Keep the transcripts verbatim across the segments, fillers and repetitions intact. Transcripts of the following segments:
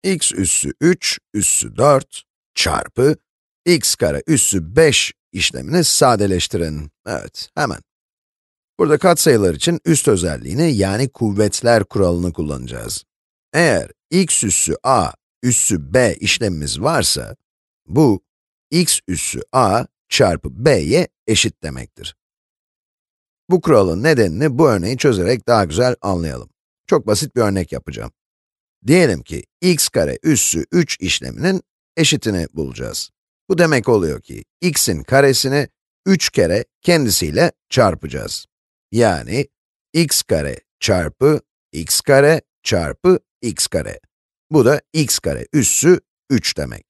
x üssü üç üssü dört çarpı x kare üssü beş işlemini sadeleştirelim. Evet, hemen. Burada katsayılar için üst özelliğini, yani kuvvetler kuralını kullanacağız. Eğer x üssü a üssü b işlemimiz varsa, bu x üssü a çarpı b'ye eşit demektir. Bu kuralın nedenini bu örneği çözerek daha güzel anlayalım. Çok basit bir örnek yapacağım. Diyelim ki x kare üssü üç işleminin eşitini bulacağız. Bu demek oluyor ki x'in karesini üç kere kendisiyle çarpacağız. Yani x kare çarpı x kare çarpı x kare. Bu da x kare üssü üç demek.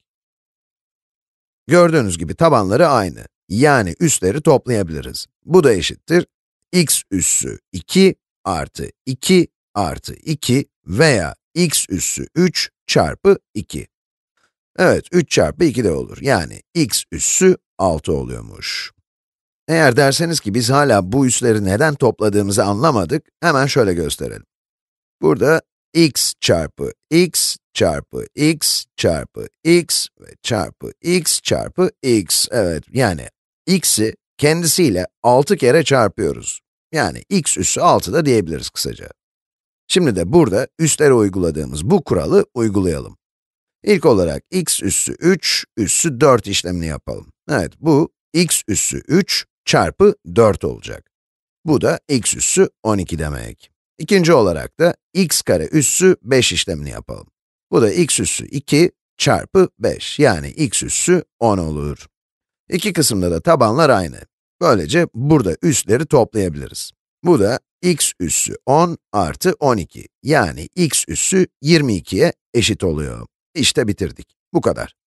Gördüğünüz gibi tabanları aynı. Yani üsleri toplayabiliriz. Bu da eşittir x üssü iki artı iki artı iki veya x üssü üç çarpı iki. Evet, üç çarpı iki de olur. Yani x üssü altı oluyormuş. Eğer derseniz ki biz hala bu üsleri neden topladığımızı anlamadık, hemen şöyle gösterelim. Burada x çarpı x çarpı x çarpı x ve çarpı x çarpı x. Evet, yani x'i kendisiyle altı kere çarpıyoruz. Yani x üssü altı da diyebiliriz kısaca. Şimdi de burada üstlere uyguladığımız bu kuralı uygulayalım. İlk olarak x üssü üç üssü dört işlemini yapalım. Evet, bu x üssü üç çarpı dört olacak. Bu da x üssü on iki demek. İkinci olarak da x kare üssü beş işlemini yapalım. Bu da x üssü iki çarpı beş, yani x üssü on olur. İki kısımda da tabanlar aynı. Böylece burada üsleri toplayabiliriz. Bu da x üssü on artı on iki, yani x üssü yirmi ikiye eşit oluyor. İşte bitirdik. Bu kadar.